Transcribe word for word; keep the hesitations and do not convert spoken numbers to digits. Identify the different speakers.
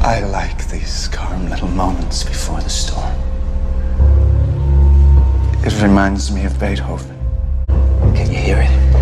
Speaker 1: I like these calm little moments before the storm. It reminds me of Beethoven. Can you hear it?